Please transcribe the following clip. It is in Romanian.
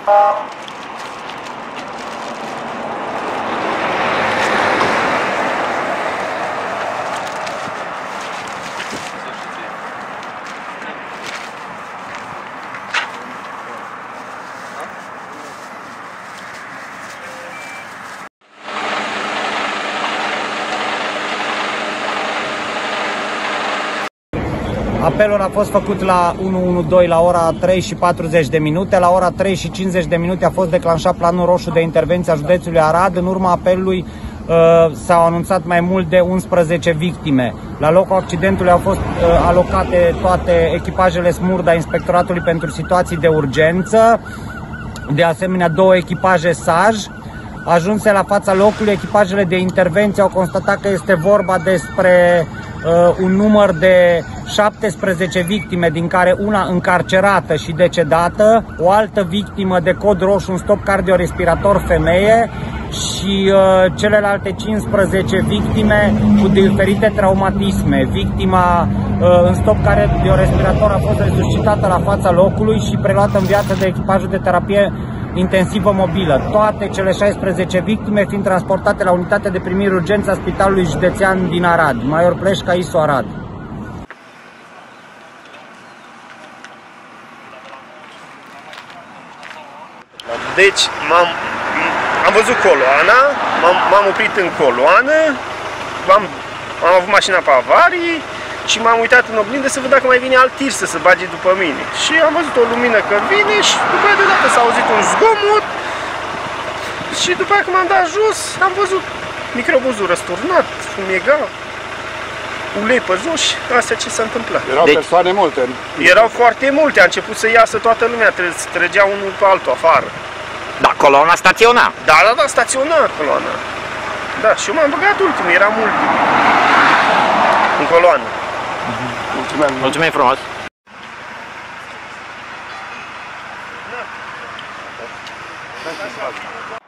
Apelul a fost făcut la 112 la ora 3 și 40 de minute. La ora 3 și 50 de minute a fost declanșat planul roșu de intervenție a județului Arad. În urma apelului s-au anunțat mai mult de 11 victime. La locul accidentului au fost alocate toate echipajele SMURD a Inspectoratului pentru Situații de Urgență, de asemenea 2 echipaje SAJ. Ajunse la fața locului, echipajele de intervenție au constatat că este vorba despre un număr de 17 victime, din care una încarcerată și decedată, o altă victimă de cod roșu, un stop cardiorespirator femeie și celelalte 15 victime cu diferite traumatisme. Victima în stop cardiorespirator a fost resuscitată la fața locului și preluată în viață de echipajul de terapie intensivă mobilă. Toate cele 16 victime fiind transportate la unitatea de primire urgență a Spitalului Județean din Arad, Major Pleșca, ISO Arad. Deci am văzut coloana, m-am oprit în coloană, am avut mașina pe avarii și m-am uitat în oglindă să văd dacă mai vine alt tir să se bage după mine. Și am văzut o lumină că vine și după aia deodată s-a auzit un zgomot și după aia când m-am dat jos am văzut microbuzul răsturnat, fumega, ulei pe jos și astea ce s-a întâmplat. Erau persoane multe? Erau foarte multe, a început să iasă toată lumea, trăgea unul pe altul afară. Da, coloana staționa. Da, staționa coloana. Da, și eu m-am băgat ultimul, eram ultimul în coloană. Mulțumim frumos! Da.